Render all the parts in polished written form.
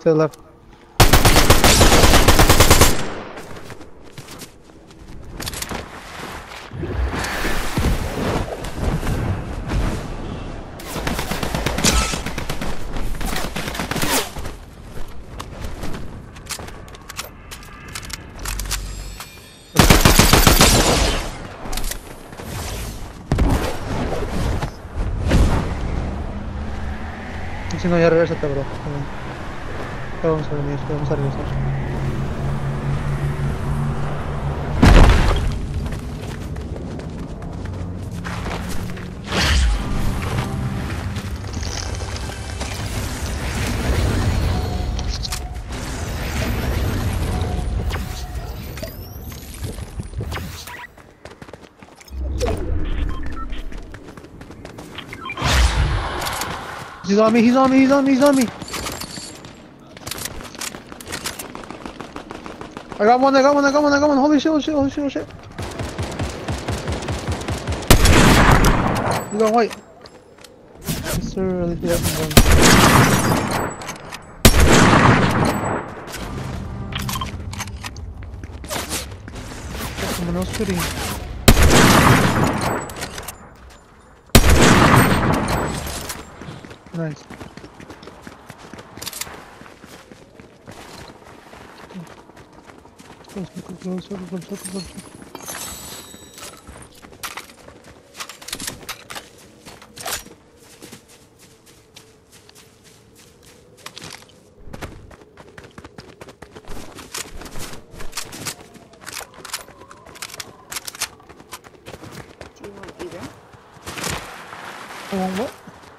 to the left. Si no, ya regresate, bro. Ya vamos a venir, vamos a regresar. He's on me, he's on me, he's on me, he's on me! I got one, I got one, I got one, I got one! Holy shit, holy shit, holy shit, holy shit! You got white! Yes sir, at least we have one. Someone else shooting. Nice. Close. Do you want either? I want what?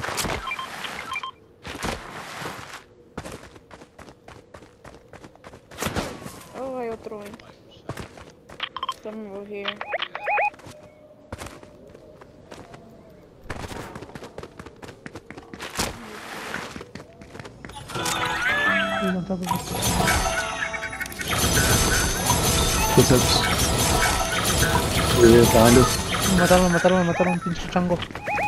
Oh, hay otro ahí. Some over here. He's on top of us. What's up? We're behind us. Me mataron, pinche chango.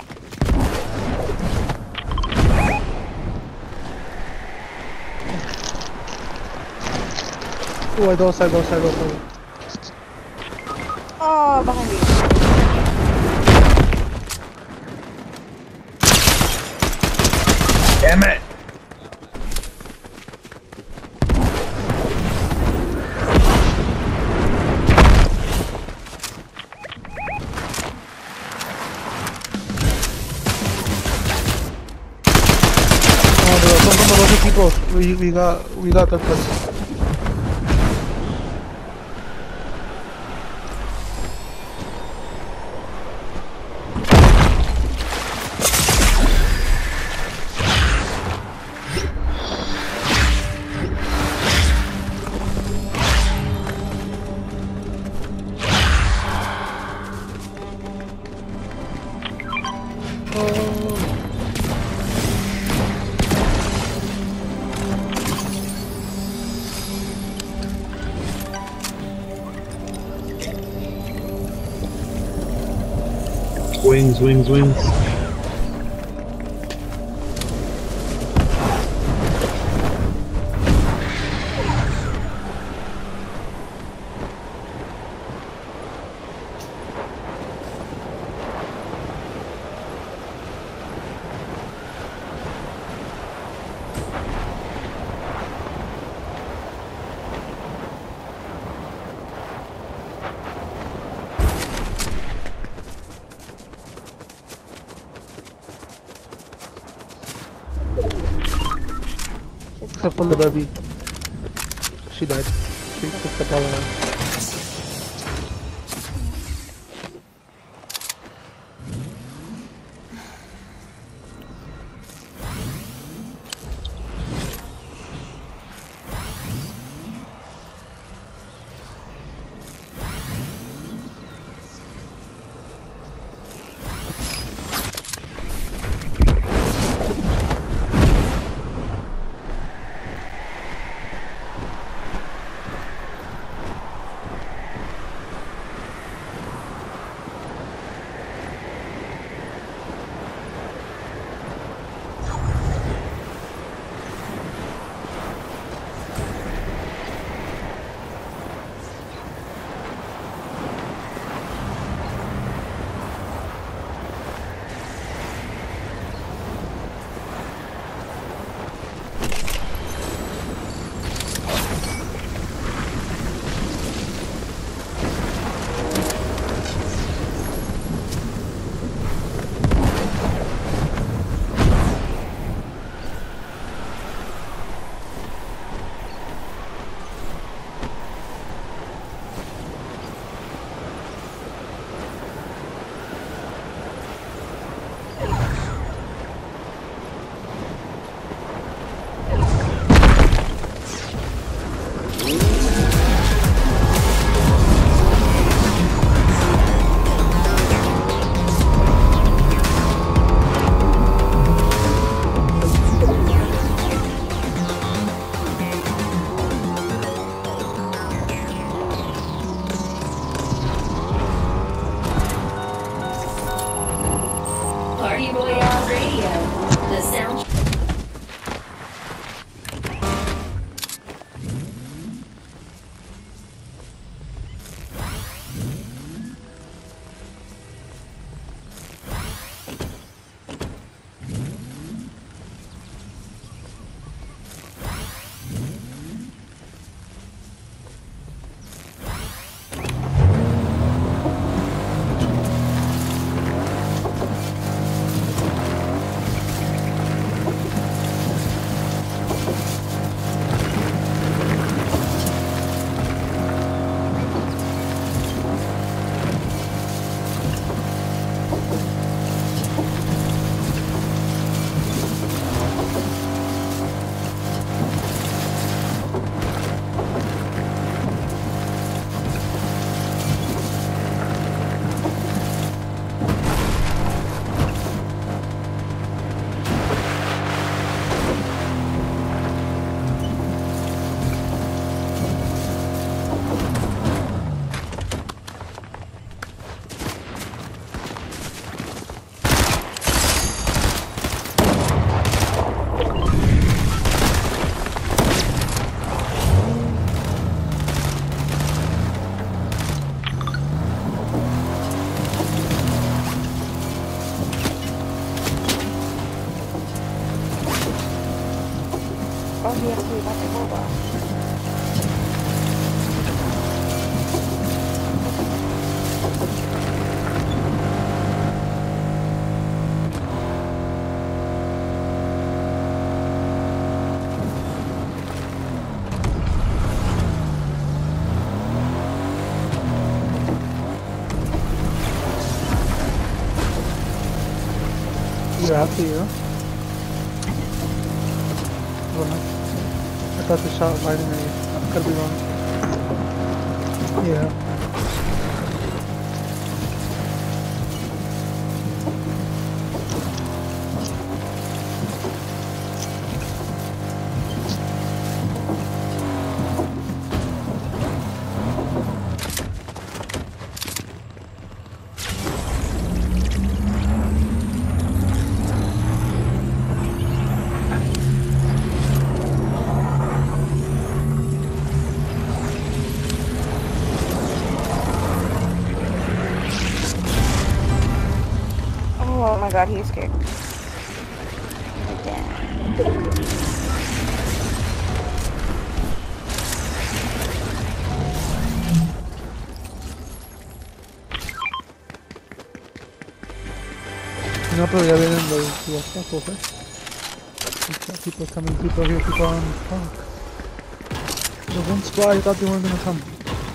Hay dos. Oh, behind me. Damn it! Son como dos equipos. We got that place. Wings. Except for the baby. She died. She took the power out. Oh iya sih, pakai boba. You're happy, huh? Well, I thought the shot fighting at you. I could be wrong. Yeah. Oh my god, he's scared. No, pero ya vienen los tacos, eh. People coming, people here, people on. Fuck. The one squad, I thought they weren't gonna come.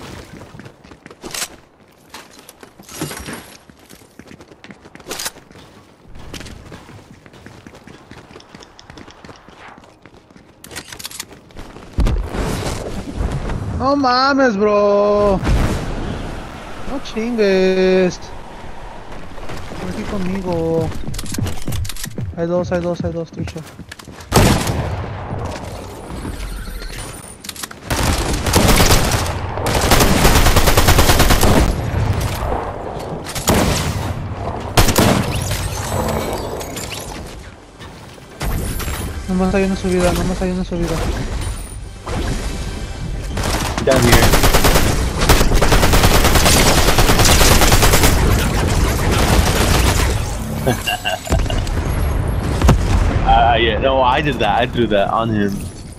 No mames, bro. No chingues. Ven aquí conmigo. Hay dos, trucha. Nomás hay una subida, Down here. Yeah, no, I did that. I threw that on him.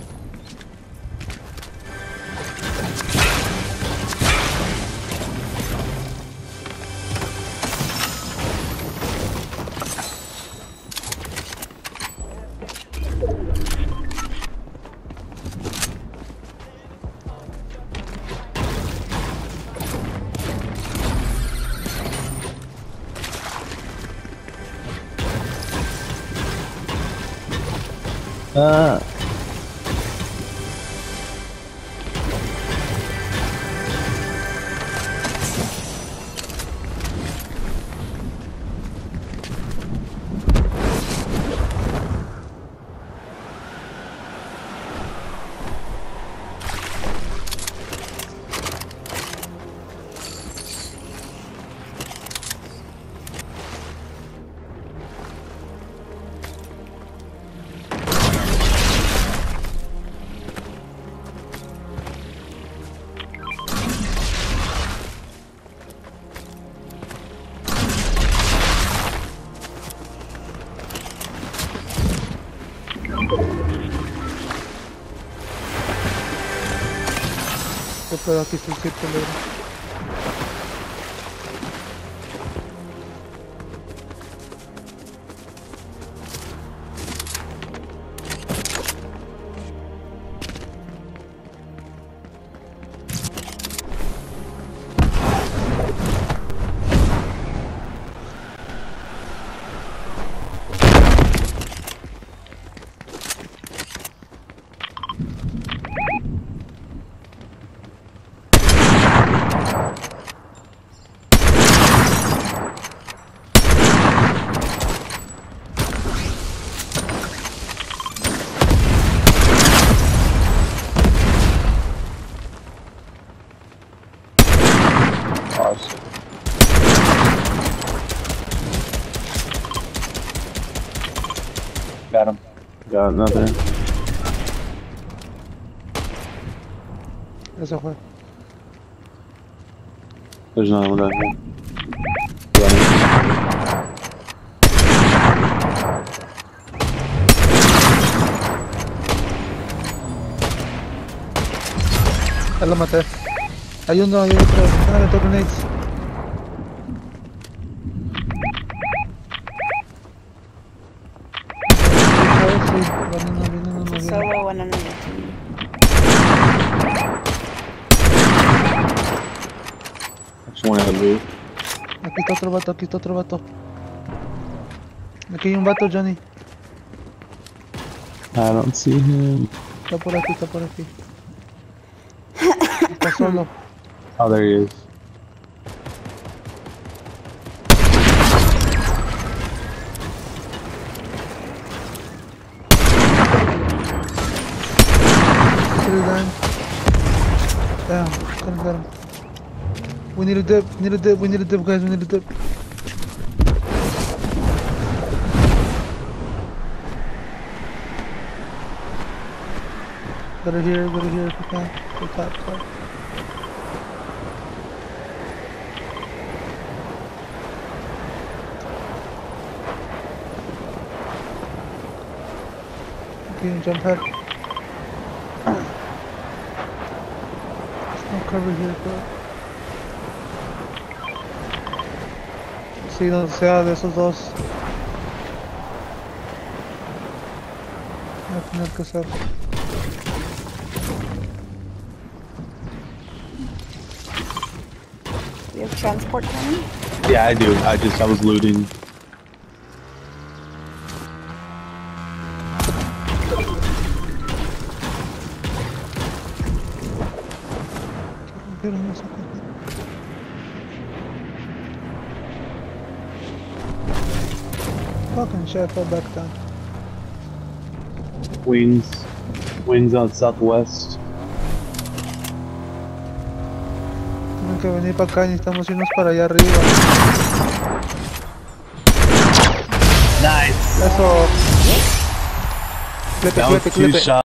¿Qué pedo? Aquí está el círculo. Got him. Got another. Eso fue. There's another one down here. Ya lo maté. Hay uno, hay otro. Están aventando grenades. Sí, viene uno, viene. Solo one on me. Just one of the loot. Aquí está otro vato, aquí está otro vato. Aquí hay un vato, Johnny. I don't see him. Está por aquí, está por aquí. Está solo. Oh, there he is. Damn, couldn't get him. We need a dip, we need a dip, guys, we need a dip. Go to here if you can. Go top. Okay, jump head. There's no cover here, bro. Sí, donde sea de esos dos. Voy a tener que hacer. You have transport coming? Yeah, I do. I was looting. Fucking shit, I fell back down. Wings on southwest. Tienen que venir para acá y necesitamos irnos para allá arriba. Nice. Eso. That was two shots.